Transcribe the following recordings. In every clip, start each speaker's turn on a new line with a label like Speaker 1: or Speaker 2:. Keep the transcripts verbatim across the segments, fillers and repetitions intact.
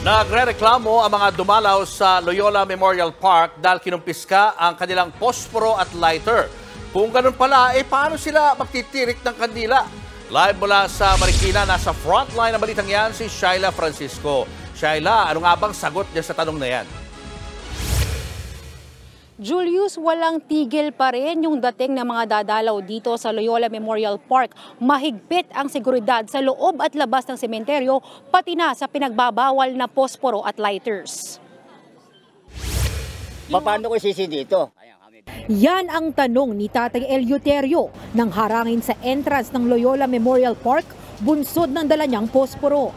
Speaker 1: Nagrereklamo ang mga dumalaw sa Loyola Memorial Park dahil kinumpiska ang kanilang posporo at lighter. Kung ganun pala, eh paano sila magtitirik ng kandila? Live mula sa Marikina, nasa frontline ng balitang yan si Shaila Francisco. Shaila, ano nga bang sagot niya sa tanong na yan?
Speaker 2: Julius, walang tigil pa rin yung dating ng mga dadalaw dito sa Loyola Memorial Park. Mahigpit ang seguridad sa loob at labas ng sementeryo, pati na sa pinagbabawal na posporo at lighters.
Speaker 3: Paano ko sisi dito?
Speaker 2: Yan ang tanong ni Tatay Eleuterio nang harangin sa entrance ng Loyola Memorial Park, bunsod ng dala niyang posporo.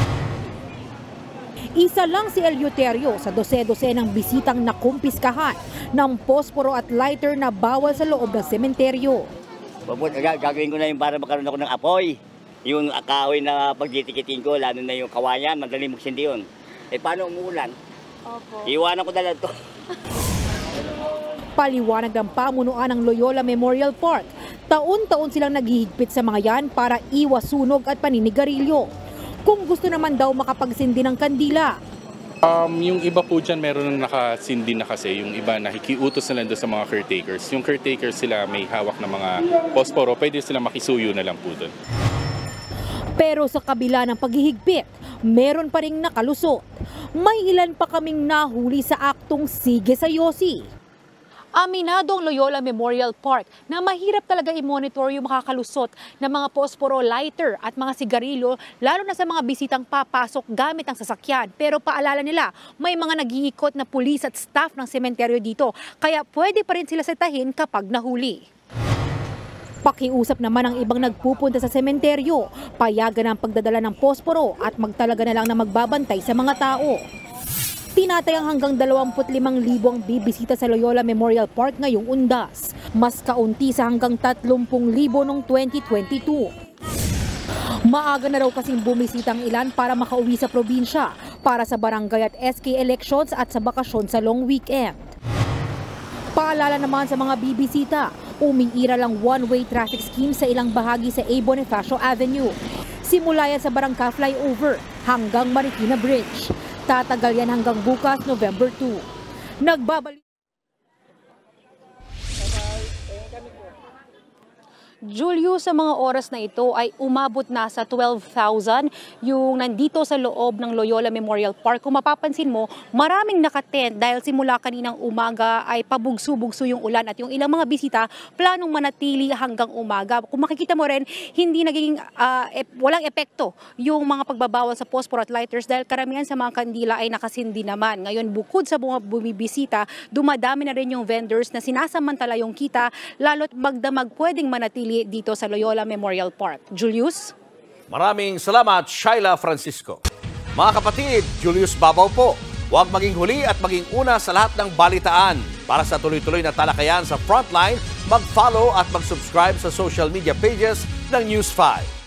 Speaker 2: Isa lang si Eleuterio sa dose-dose ng bisitang nakumpiskahan ng posporo at lighter na bawal sa loob ng sementeryo.
Speaker 3: Gagawin ko na yung para magkaroon ako ng apoy. Yung kahoy na pagditikitin ko, lalo na yung kawayan, madali magsindi yun. Eh paano umuulan? Opo. Iwanan ko na lang ito.
Speaker 2: Paliwanag ng pamunuan ng Loyola Memorial Park, taon-taon silang naghihigpit sa mga yan para iwas sunog at paninigarilyo. Kung gusto naman daw makapagsindi ng kandila.
Speaker 4: Um, yung iba po dyan meron na nakasindi na kasi, yung iba nakikiutos na lang doon sa mga caretakers. Yung caretakers sila may hawak na mga posporo, pwede sila makisuyo na lang po doon.
Speaker 2: Pero sa kabila ng paghihigpit, meron pa ring nakalusot. May ilan pa kaming nahuli sa aktong sige sa yosi. Aminado ang Loyola Memorial Park na mahirap talaga i-monitor yung makakalusot ng mga posporo, lighter at mga sigarilyo, lalo na sa mga bisitang papasok gamit ang sasakyan. Pero paalala nila, may mga nag-iikot na pulis at staff ng sementeryo dito, kaya pwede pa rin sila setahin kapag nahuli. Pakiusap naman ang ibang nagpupunta sa sementeryo, payagan ang pagdadala ng posporo at magtalaga na lang na magbabantay sa mga tao. Tinatayang hanggang dalawampu't limang libo ang bibisita sa Loyola Memorial Park ngayong undas. Mas kaunti sa hanggang tatlumpung libo noong twenty twenty-two. Maaga na raw kasing bumisita ang ilan para makauwi sa probinsya para sa barangay at S K elections at sa bakasyon sa long weekend. Paalala naman sa mga bibisita, umiira lang one-way traffic scheme sa ilang bahagi sa A. Bonifacio Avenue. Simula yan sa Barangka Flyover hanggang Marikina Bridge. Tatagal yan hanggang bukas, November two. Nagbabalik. Julius, sa mga oras na ito ay umabot na sa twelve thousand yung nandito sa loob ng Loyola Memorial Park. Kung mapapansin mo, maraming nakatent dahil simula kaninang umaga ay pabugso-bugso yung ulan at yung ilang mga bisita planong manatili hanggang umaga. Kung makikita mo rin, hindi naging uh, ep walang epekto yung mga pagbabawal sa posporo at lighters dahil karamihan sa mga kandila ay nakasindi naman. Ngayon, bukod sa mga bumibisita, dumadami na rin yung vendors na sinasamantala yung kita, lalo't magdamag pwedeng manatili dito sa Loyola Memorial Park. Julius?
Speaker 1: Maraming salamat, Shaila Francisco. Mga kapatid, Julius Babaw po. Huwag maging huli at maging una sa lahat ng balitaan. Para sa tuloy-tuloy na talakayan sa Frontline, mag-follow at mag-subscribe sa social media pages ng News five.